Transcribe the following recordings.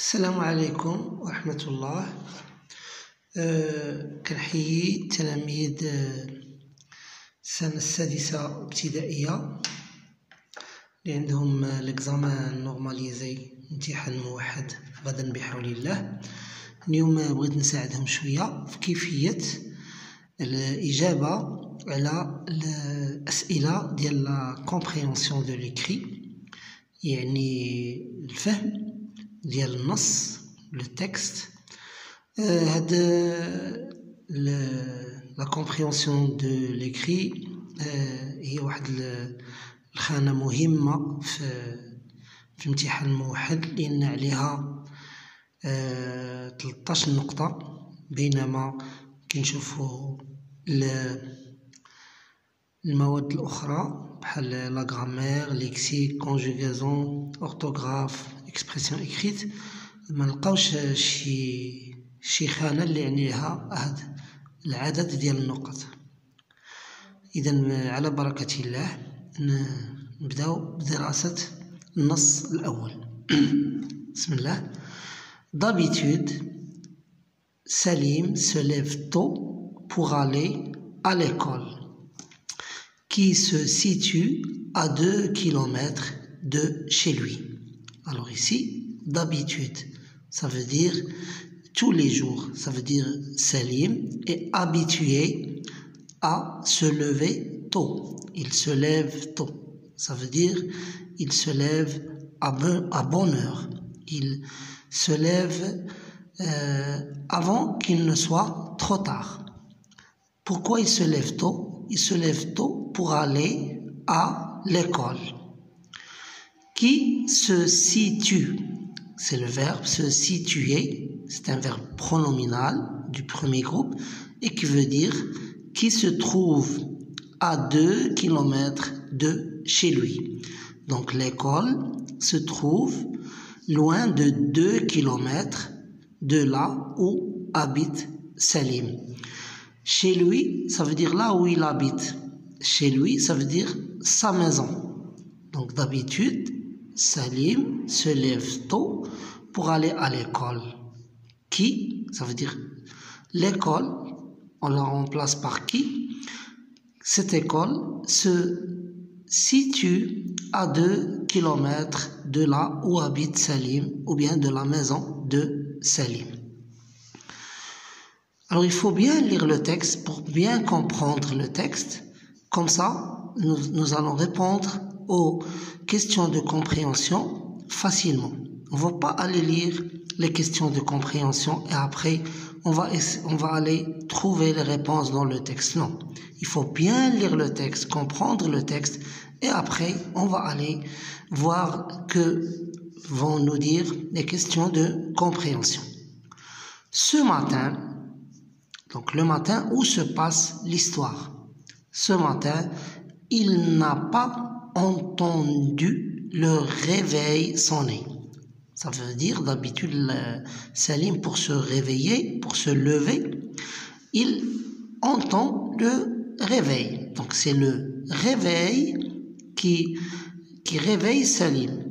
السلام عليكم ورحمة الله. كنحيي تلاميذ السنة السادسة ابتدائية اللي عندهم ليكزامان نورماليزي امتحان موحد غدا بحول الله. اليوم بغيت نساعدهم شوية في كيفية الإجابة على الأسئلة ديال لا كومبريهنسيون دو ليكري، يعني الفهم ديال النص لو تكست. هاد لا كومبريهنسيون دو ليكري هي واحد الخانة مهمة في امتحان الموحد، لأن عليها 13 نقطة، بينما كنشوفو المواد الأخرى بحال لا غرامير، ليكسيك، كونجوغازون، أورتوغراف، إكسبرسيون إكريت ما نلقاوش شي خانة اللي عليها هاد العدد ديال النقط. إذا على بركة الله نبداو بدراسة النص الأول. بسم الله. D'habitude, Salim se lève tôt pour aller à l'école, qui se situe à 2 kilomètres de chez lui. Alors ici, d'habitude, ça veut dire tous les jours. Ça veut dire Salim est habitué à se lever tôt. Il se lève tôt. Ça veut dire il se lève à bonne heure. Il se lève avant qu'il ne soit trop tard. Pourquoi il se lève tôt? Il se lève tôt pour aller à l'école. Qui se situe, c'est le verbe se situer, c'est un verbe pronominal du premier groupe et qui veut dire qui se trouve à 2 kilomètres de chez lui. Donc l'école se trouve loin de 2 kilomètres de là où habite Salim. Chez lui, ça veut dire là où il habite. Chez lui, ça veut dire sa maison. Donc d'habitude, Salim se lève tôt pour aller à l'école. Qui, ça veut dire l'école, on la remplace par qui. Cette école se situe à 2 kilomètres de là où habite Salim, ou bien de la maison de Salim. Alors il faut bien lire le texte pour bien comprendre le texte. Comme ça, nous allons répondre aux questions de compréhension facilement. On ne va pas aller lire les questions de compréhension et après on va aller trouver les réponses dans le texte. Non, il faut bien lire le texte, comprendre le texte et après on va aller voir que vont nous dire les questions de compréhension. Ce matin, donc le matin où se passe l'histoire. Ce matin, il n'a pas entendu le réveil sonner. Ça veut dire d'habitude Salim pour se réveiller, pour se lever, il entend le réveil. Donc c'est le réveil qui réveille Salim.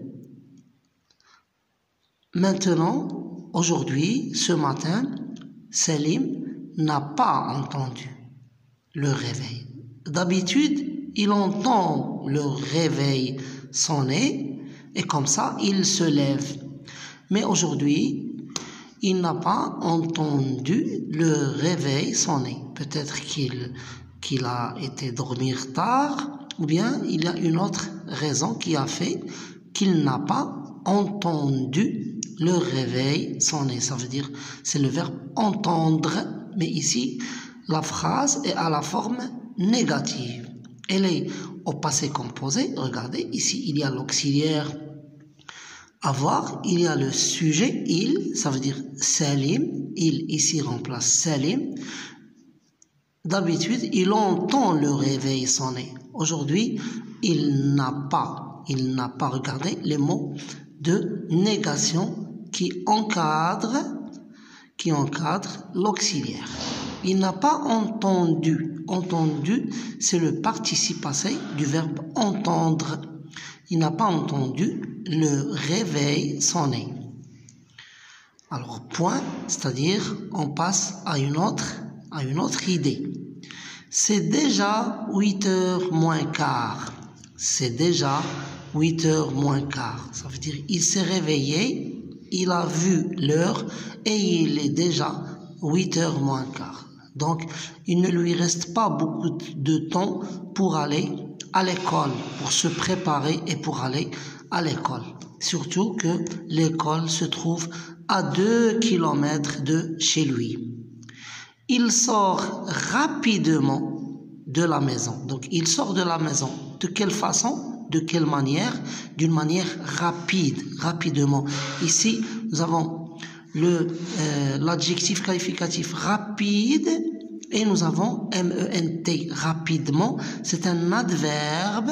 Maintenant, aujourd'hui, ce matin, Salim n'a pas entendu le réveil. D'habitude, il entend le réveil sonner et comme ça, il se lève. Mais aujourd'hui, il n'a pas entendu le réveil sonner. Peut-être qu'il a été dormir tard ou bien il y a une autre raison qui a fait qu'il n'a pas entendu le réveil sonner. Ça veut dire, c'est le verbe entendre, mais ici, la phrase est à la forme négative. Elle est au passé composé. Regardez, ici, il y a l'auxiliaire avoir, il y a le sujet, il, ça veut dire Salim. Il, ici, remplace Salim. D'habitude, il entend le réveil sonner. Aujourd'hui, il n'a pas, regardez les mots de négation qui encadre l'auxiliaire. Il n'a pas entendu. Entendu, c'est le participe passé du verbe entendre. Il n'a pas entendu le réveil sonner. Alors, point, c'est-à-dire, on passe à une autre idée. C'est déjà 8h moins quart. C'est déjà 8h moins quart. Ça veut dire, il s'est réveillé, il a vu l'heure et il est déjà 8h moins quart. Donc, il ne lui reste pas beaucoup de temps pour aller à l'école, pour se préparer et pour aller à l'école. Surtout que l'école se trouve à 2 kilomètres de chez lui. Il sort rapidement de la maison. Donc, il sort de la maison. De quelle façon? De quelle manière? D'une manière rapide, rapidement. Ici, nous avons l'adjectif qualificatif rapide et nous avons MENT, rapidement. C'est un adverbe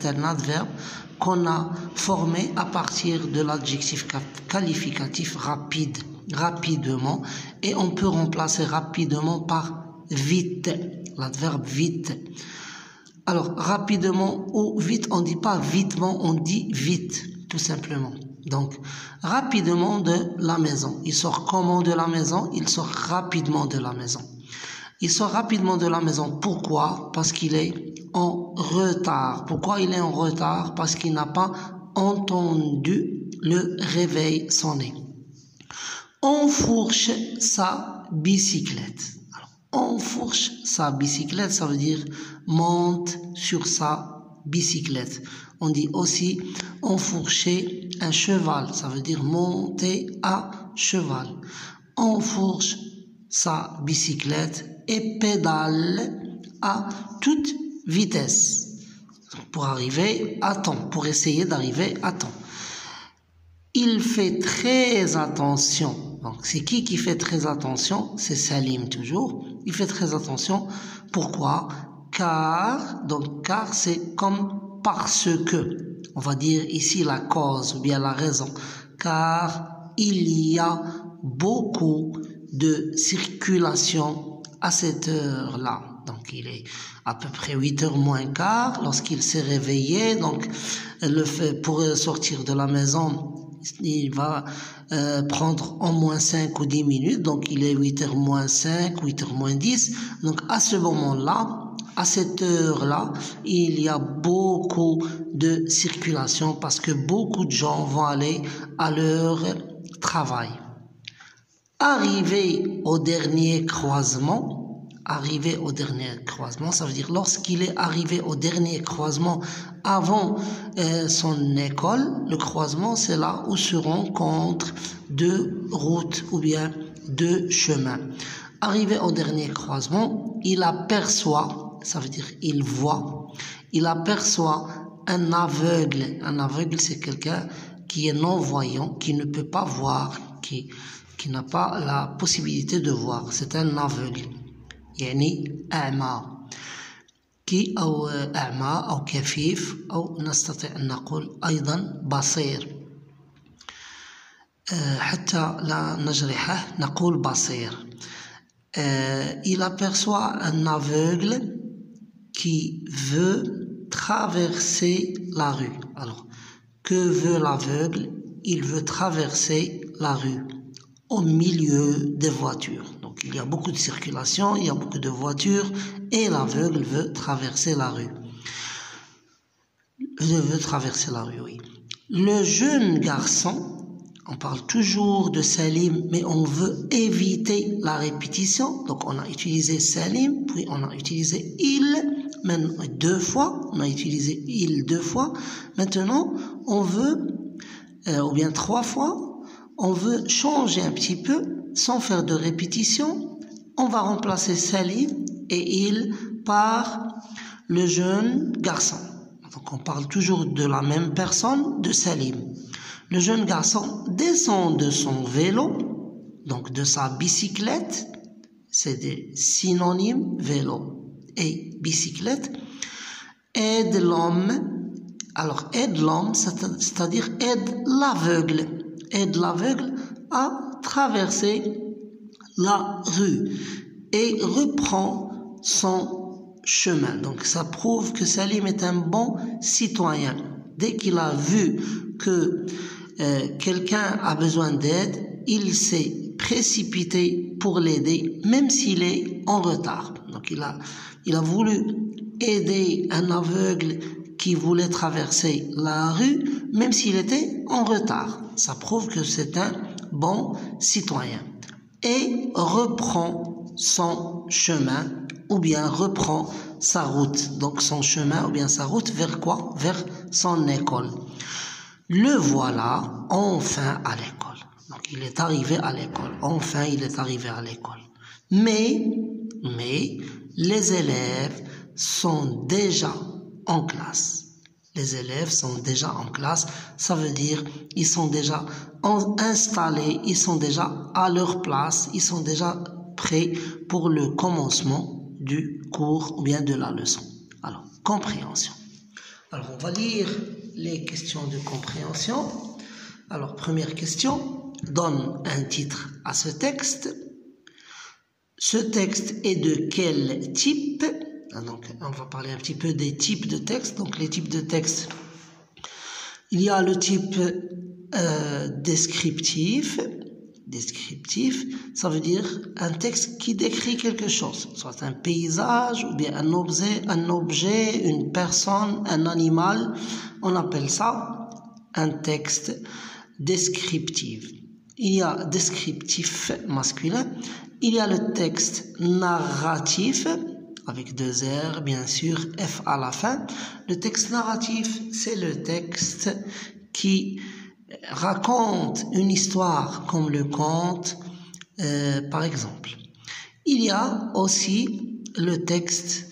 qu'on a formé à partir de l'adjectif qualificatif rapide, rapidement, et on peut remplacer rapidement par vite, l'adverbe vite. Alors, rapidement ou vite, on ne dit pas vitement, on dit vite, tout simplement. Donc, rapidement de la maison. Il sort comment de la maison? Il sort rapidement de la maison. Il sort rapidement de la maison. Pourquoi? Parce qu'il est en retard. Pourquoi il est en retard? Parce qu'il n'a pas entendu le réveil sonner. Enfourche sa bicyclette. Alors, enfourche sa bicyclette, ça veut dire monte sur sa bicyclette. On dit aussi enfourcher un cheval, ça veut dire monter à cheval. Enfourche sa bicyclette et pédale à toute vitesse pour arriver à temps, pour essayer d'arriver à temps. Il fait très attention. Donc, c'est qui fait très attention? C'est Salim toujours. Il fait très attention. Pourquoi? Car c'est comme parce que. On va dire ici la cause ou bien la raison. Car il y a beaucoup de circulation à cette heure-là. Donc, il est à peu près 8h moins quart lorsqu'il s'est réveillé. Donc, pour sortir de la maison, il va prendre au moins 5 ou 10 minutes. Donc, il est 8h moins 5, 8h moins 10. Donc, à ce moment-là, à cette heure-là, il y a beaucoup de circulation parce que beaucoup de gens vont aller à leur travail. Arrivé au dernier croisement, ça veut dire lorsqu'il est arrivé au dernier croisement avant son école, le croisement c'est là où se rencontrent deux routes ou bien deux chemins. Arrivé au dernier croisement, il aperçoit, ça veut dire il voit, il aperçoit un aveugle. Un aveugle c'est quelqu'un qui est non-voyant, qui ne peut pas voir, qui n'a pas la possibilité de voir. C'est un aveugle. يعني أعمى أو أعمى أو كفيف أو نستطيع أن نقول أيضا بصير حتى لا نجرحه نقول بصير. Il aperçoit un aveugle qui veut traverser la rue. Alors, que veut l'aveugle? Il veut traverser la rue au milieu des voitures. Donc, il y a beaucoup de circulation, il y a beaucoup de voitures et l'aveugle veut traverser la rue. Oui. Le jeune garçon, on parle toujours de Salim, mais on veut éviter la répétition. Donc, on a utilisé Salim, puis on a utilisé il, même 2 fois. On a utilisé il 2 fois. Maintenant, on veut, ou bien 3 fois, on veut changer un petit peu, sans faire de répétition. On va remplacer Salim et il par le jeune garçon. Donc on parle toujours de la même personne, de Salim. Le jeune garçon descend de son vélo, donc de sa bicyclette, c'est des synonymes, vélo et bicyclette, aide l'homme. Alors aide l'homme, c'est-à-dire aide l'aveugle. Aide l'aveugle à traverser la rue et reprend son chemin. Donc ça prouve que Salim est un bon citoyen. Dès qu'il a vu que quelqu'un a besoin d'aide, il s'est précipité pour l'aider, même s'il est en retard. Donc il a voulu aider un aveugle qui voulait traverser la rue, même s'il était en retard. Ça prouve que c'est un bon citoyen. Et reprend son chemin, ou bien reprend sa route. Donc son chemin, ou bien sa route, vers quoi? Vers son école. Le voilà enfin à l'école. Donc il est arrivé à l'école. Enfin, il est arrivé à l'école. Mais les élèves sont déjà en classe. Les élèves sont déjà en classe. Ça veut dire ils sont déjà installés, ils sont déjà à leur place, ils sont déjà prêts pour le commencement du cours ou bien de la leçon. Alors, compréhension. Alors, on va lire les questions de compréhension. Alors, première question, donne un titre à ce texte. Ce texte est de quel type? Donc, on va parler un petit peu des types de textes. Donc, les types de textes, il y a le type descriptif. Descriptif, ça veut dire un texte qui décrit quelque chose, soit un paysage ou bien un objet, une personne, un animal. On appelle ça un texte descriptif. Il y a descriptif masculin, il y a le texte narratif, avec 2 R, bien sûr, F à la fin. Le texte narratif, c'est le texte qui raconte une histoire comme le conte, par exemple. Il y a aussi le texte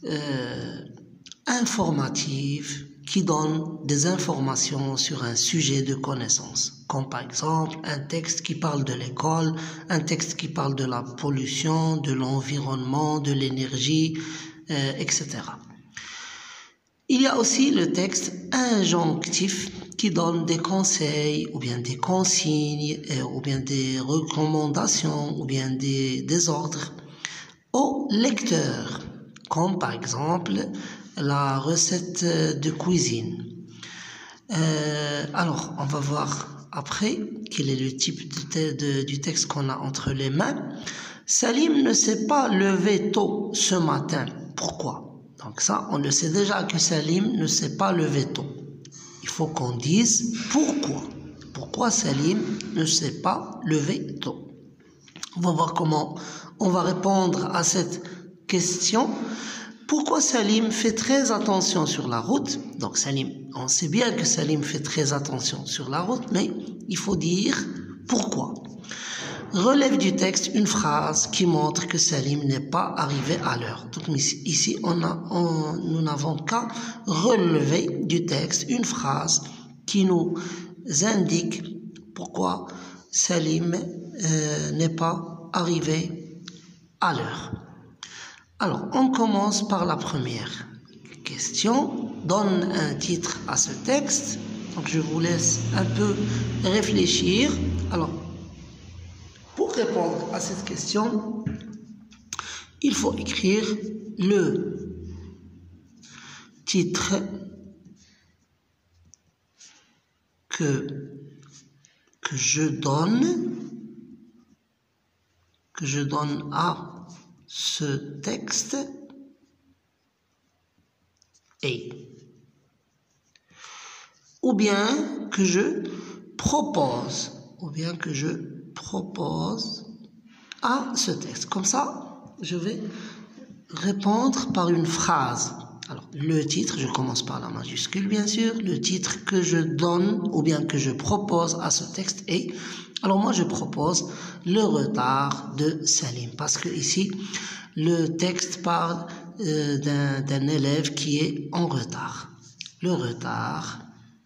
informatif qui donne des informations sur un sujet de connaissance, comme par exemple un texte qui parle de l'école, un texte qui parle de la pollution, de l'environnement, de l'énergie, etc. Il y a aussi le texte injonctif qui donne des conseils ou bien des consignes ou bien des recommandations ou bien des ordres au lecteur, comme par exemple la recette de cuisine. Alors, on va voir après quel est le type du texte qu'on a entre les mains. Salim ne s'est pas levé tôt ce matin. Pourquoi? Donc ça, on le sait déjà que Salim ne s'est pas levé tôt. Il faut qu'on dise pourquoi. Pourquoi Salim ne s'est pas levé tôt? On va voir comment on va répondre à cette question. Pourquoi Salim fait très attention sur la route? Donc Salim, on sait bien que Salim fait très attention sur la route, mais il faut dire pourquoi. Relève du texte une phrase qui montre que Salim n'est pas arrivé à l'heure. Donc ici, nous n'avons qu'à relever du texte une phrase qui nous indique pourquoi Salim n'est pas arrivé à l'heure. Alors, on commence par la première question. Donne un titre à ce texte. Donc, je vous laisse un peu réfléchir. Alors, pour répondre à cette question, il faut écrire le titre que je donne à ce texte est, ou bien que je propose à ce texte. Comme ça, je vais répondre par une phrase. Alors, le titre, je commence par la majuscule, bien sûr. Le titre que je donne ou bien que je propose à ce texte est... Alors, moi, je propose le retard de Salim. Parce que ici, le texte parle d'un élève qui est en retard. Le retard,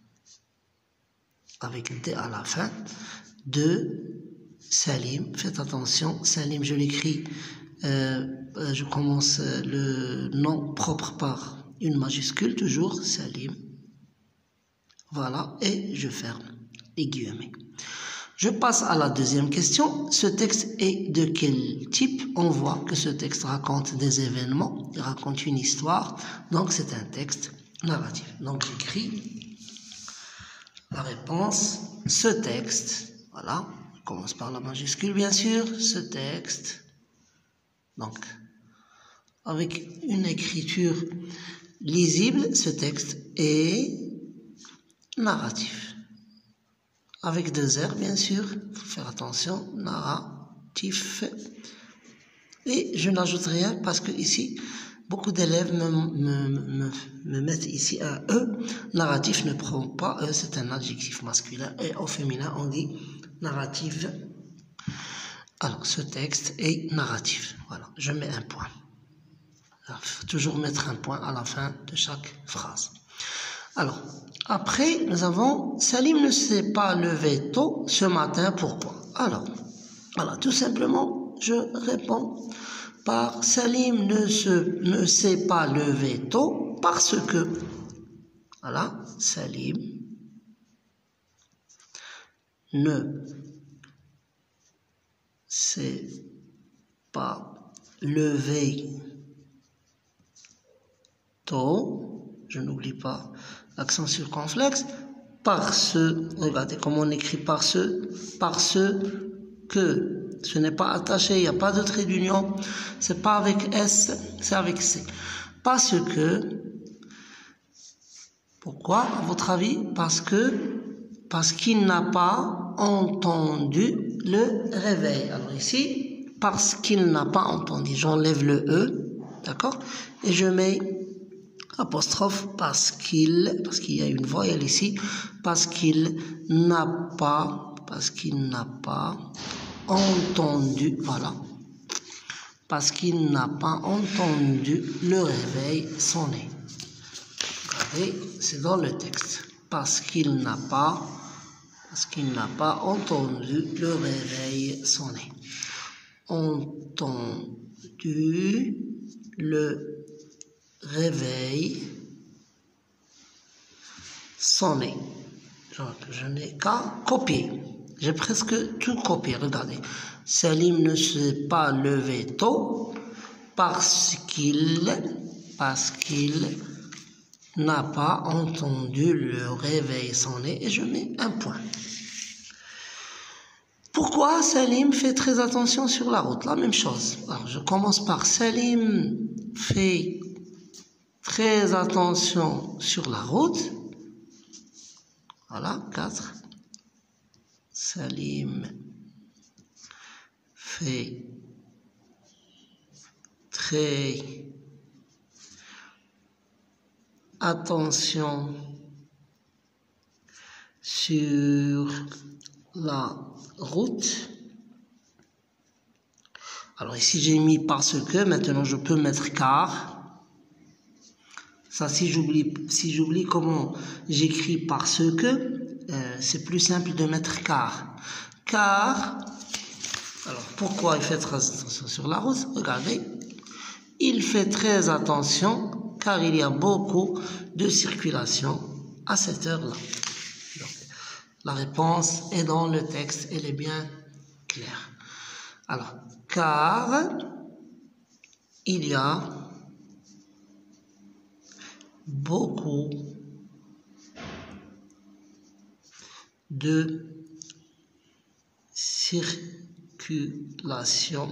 avec un T à la fin, de Salim. Faites attention, Salim, je l'écris, je commence le nom propre par une majuscule, toujours Salim. Voilà, et je ferme les guillemets. Je passe à la deuxième question. Ce texte est de quel type? On voit que ce texte raconte des événements, il raconte une histoire, donc c'est un texte narratif. Donc j'écris la réponse, ce texte, voilà, commence par la majuscule, bien sûr, ce texte. Donc, avec une écriture lisible, ce texte est narratif. Avec 2 R, bien sûr, il faut faire attention, narratif. Et je n'ajoute rien parce que ici, beaucoup d'élèves me mettent ici un E. Narratif ne prend pas E, c'est un adjectif masculin. Et au féminin, on dit narrative. Alors, ce texte est narratif. Voilà, je mets un point. Alors, il faut toujours mettre un point à la fin de chaque phrase. Alors, après, nous avons Salim ne s'est pas levé tôt ce matin, pourquoi? Alors, voilà, tout simplement, je réponds par Salim ne s'est pas levé tôt parce que, voilà, Salim ne s'est pas levé tôt, je n'oublie pas l'accent circonflexe, parce, regardez comment on écrit parce que, ce n'est pas attaché, il n'y a pas de trait d'union, c'est pas avec S, c'est avec C. Parce que, pourquoi, à votre avis? Parce qu'il n'a pas entendu le réveil. Alors ici, parce qu'il n'a pas entendu, j'enlève le E, d'accord? Et je mets apostrophe parce qu'il y a une voyelle ici, parce qu'il n'a pas entendu, voilà, parce qu'il n'a pas entendu le réveil sonner. Regardez, c'est dans le texte, parce qu'il n'a pas entendu le réveil sonner. Entendu le réveil sonner. Je n'ai qu'à copier. J'ai presque tout copié. Regardez. Salim ne s'est pas levé tôt parce qu'il n'a pas entendu le réveil sonner. Et je mets un point. Pourquoi Salim fait très attention sur la route? La même chose. Alors, je commence par Salim fait très attention sur la route. Voilà, 4. Salim fait très attention sur la route. Alors ici j'ai mis parce que, maintenant je peux mettre car. Ça, si j'oublie comment j'écris parce que, c'est plus simple de mettre car. Car, alors pourquoi il fait très attention sur la route? Regardez, il fait très attention car il y a beaucoup de circulation à cette heure-là. La réponse est dans le texte, elle est bien claire. Alors, car il y a beaucoup de circulation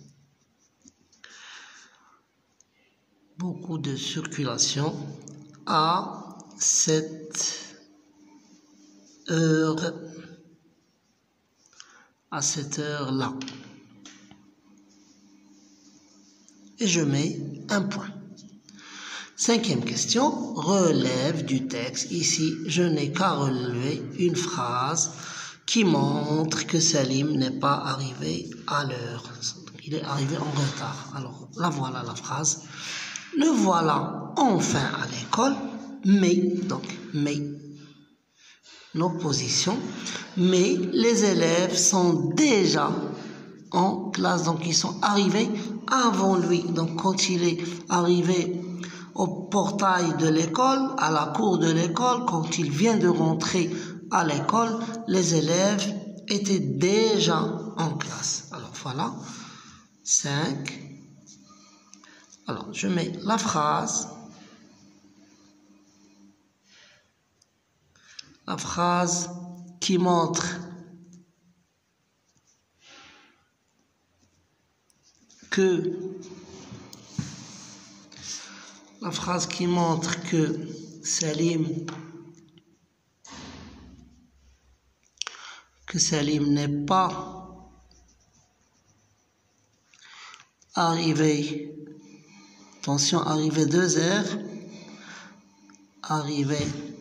à cette heure-là. Et je mets un point. 5e question, relève du texte. Ici, je n'ai qu'à relever une phrase qui montre que Salim n'est pas arrivé à l'heure. Il est arrivé en retard. Alors, la voilà la phrase. Le voilà enfin à l'école, mais, l'opposition, mais les élèves sont déjà en classe, donc ils sont arrivés avant lui. Donc quand il est arrivé au portail de l'école, à la cour de l'école, quand il vient de rentrer à l'école, les élèves étaient déjà en classe. Alors voilà, 5. Alors je mets la phrase qui montre que la phrase qui montre que Salim n'est pas arrivé, attention, arrivé 2 heures, arrivé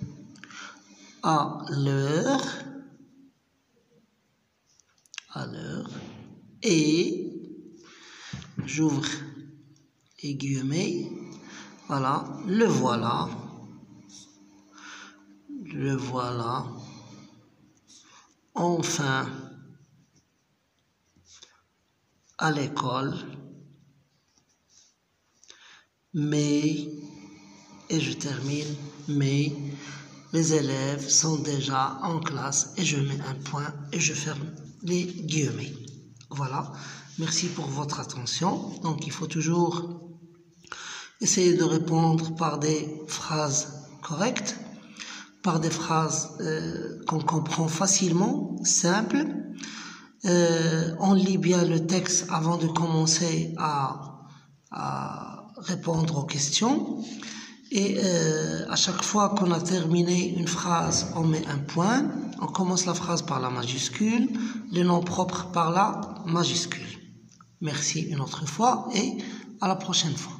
à l'heure, et j'ouvre les guillemets, voilà, le voilà, enfin à l'école, mais, et je termine, mais les élèves sont déjà en classe, et je mets un point et je ferme les guillemets. Voilà, merci pour votre attention. Donc il faut toujours essayer de répondre par des phrases correctes, par des phrases qu'on comprend facilement, simples. On lit bien le texte avant de commencer à répondre aux questions. Et à chaque fois qu'on a terminé une phrase, on met un point. On commence la phrase par la majuscule, le nom propre par la majuscule. Merci une autre fois et à la prochaine fois.